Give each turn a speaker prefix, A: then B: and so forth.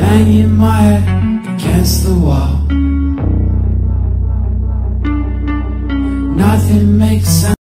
A: banging my head against the wall. Nothing makes sense.